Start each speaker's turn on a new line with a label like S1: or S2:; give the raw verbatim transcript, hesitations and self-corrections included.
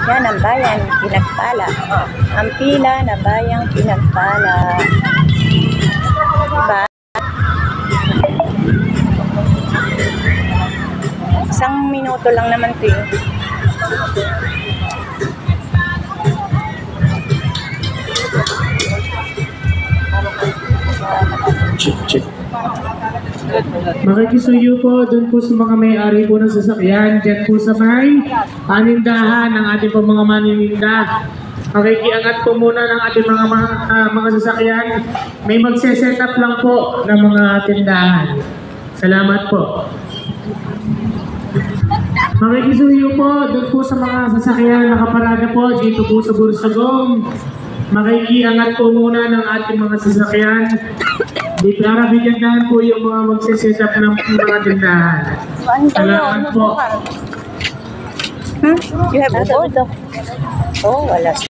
S1: Yan ang bayan pinagpala. Ang pila na bayang pinagpala. Diba? Isang minuto lang naman ito eh.
S2: Check, check. Makikisuyo po doon po sa mga may-ari po ng sasakyan. Diyan po sa may panindahan ng ating po mga manininda. Makikiangat po muna ng ating mga mga, uh, mga sasakyan. May magse-set up lang po ng mga tindahan. Salamat po. Makikisuyo po doon po sa mga sasakyan nakaparada po dito po sa Bursagong. Makikiangat po muna ng ating mga sasakyan. Di para bigyan po yung mga magse-set up ng mga tindahan. Salamat po.
S1: Hmm? You have a board? Oh, wala.